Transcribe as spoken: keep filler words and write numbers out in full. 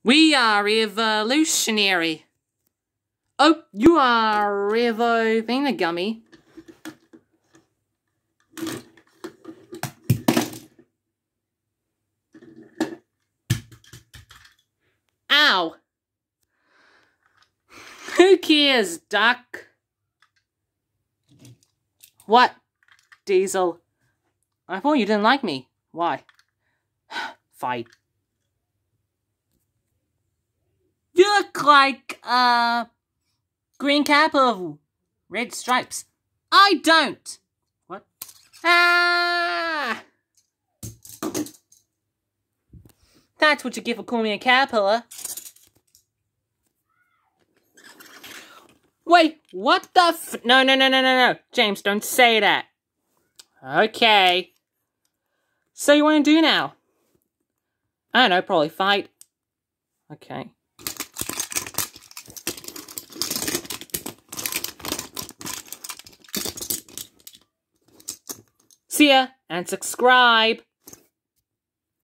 We are revolutionary. Oh, you are Revo Gummy. Ow! Who cares, duck? What, Diesel? I thought you didn't like me. Why? Fight. You look like, uh, green cap of red stripes. I don't! What? Ah! That's what you get for calling me a caterpillar. Wait, what the f- No, no, no, no, no, no. James, don't say that. Okay. So you want to do now? I don't know, probably fight. Okay. See ya, and subscribe.